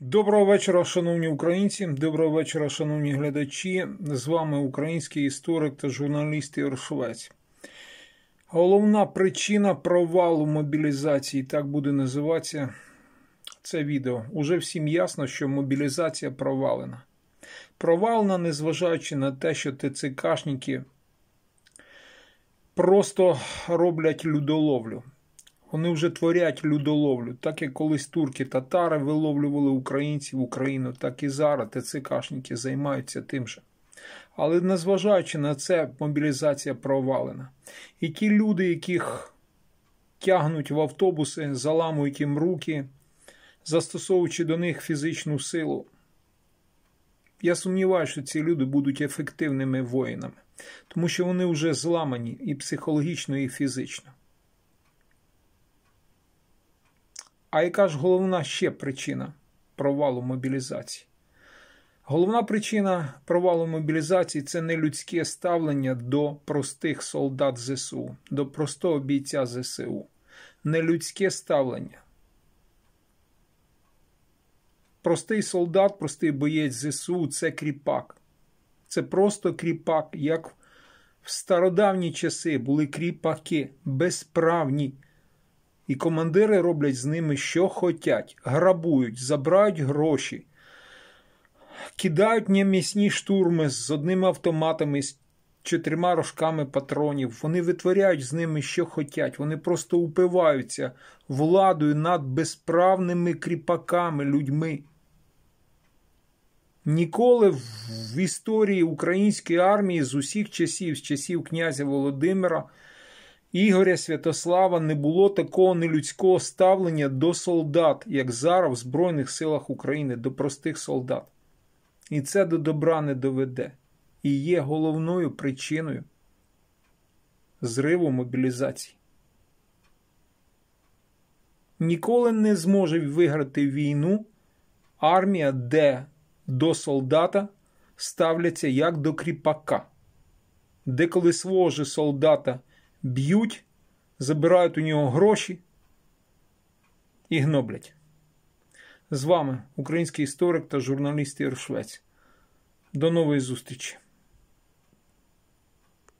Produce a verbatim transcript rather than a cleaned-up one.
Доброго вечора, шановні українці, доброго вечора, шановні глядачі. З вами український історик та журналіст Ігор Швець. Головна причина провалу мобілізації, так буде називатися це відео. Уже всім ясно, що мобілізація провалена. Провалена, незважаючи на те, що ТЦКшники просто роблять людоловлю. Вони вже творять людоловлю. Так як колись турки-татари виловлювали українців в Україну, так і зараз ТЦКшники займаються тим же. Але незважаючи на це, мобілізація провалена. І ті люди, яких тягнуть в автобуси, заламують їм руки, застосовуючи до них фізичну силу, я сумніваюся, що ці люди будуть ефективними воїнами. Тому що вони вже зламані і психологічно, і фізично. А яка ж головна ще причина провалу мобілізації? Головна причина провалу мобілізації – це нелюдське ставлення до простих солдат ЗСУ, до простого бійця ЗСУ. Нелюдське ставлення. Простий солдат, простий боєць ЗСУ – це кріпак. Це просто кріпак, як в стародавні часи були кріпаки, безправні. І командири роблять з ними, що хотять. Грабують, забирають гроші, кидають немісні штурми з одними автоматами, з чотирма рожками патронів. Вони витворяють з ними, що хотять. Вони просто упиваються владою над безправними кріпаками, людьми. Ніколи в історії української армії з усіх часів, з часів князя Володимира, Ігоря, Святослава, не було такого нелюдського ставлення до солдат, як зараз в Збройних силах України, до простих солдат. І це до добра не доведе. І є головною причиною зриву мобілізації. Ніколи не зможе виграти війну армія, де до солдата ставляться як до кріпака. Де коли свого ж солдата б'ють, забирають у нього гроші і гноблять. З вами український історик та журналіст Ігор Швець. До нової зустрічі.